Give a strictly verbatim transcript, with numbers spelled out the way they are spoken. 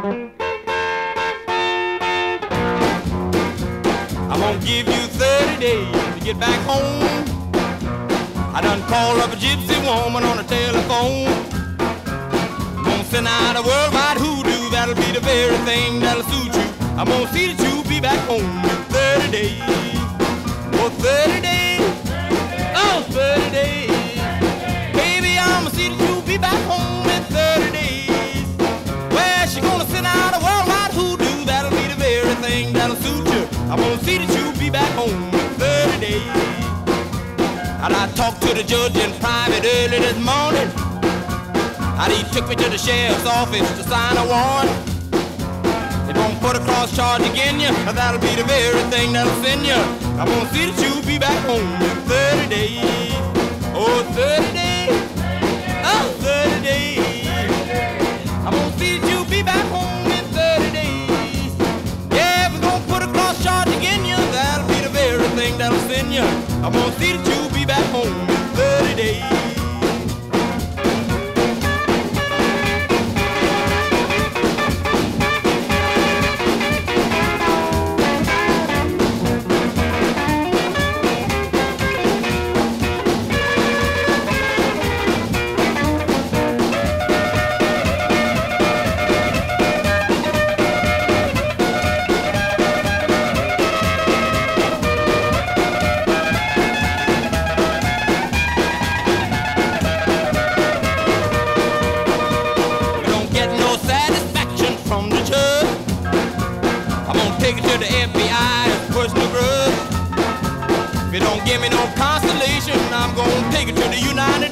I'm gonna give you thirty days to get back home. I done called up a gypsy woman on the telephone. I'm gonna send out a worldwide hoodoo, that'll be the very thing that'll suit you. I'm gonna see that you be back home in thirty days. Oh, thirty days. Oh, thirty days. Baby, I'm gonna see that you be back home in thirty days. Well, she gonna send out a worldwide hoodoo, that'll be the very thing that'll suit you. I'm gonna see that you be back home in thirty days. And I talked to the judge in private early this morning. And he took me to the sheriff's office to sign a warrant. They won't put a cross charge against you, that'll be the very thing that'll send you. I'm gonna see that you be back home in thirty days. Oh, thirty days. Oh, thirty days. I'm gonna see that you be back home in thirty days. Yeah, if we're gonna put a cross charge against you, that'll be the very thing that'll send you. I'm gonna see that you be back home in thirty days. Take it to the F B I as personal grudge. If you don't give me no consolation, I'm gonna take it to the United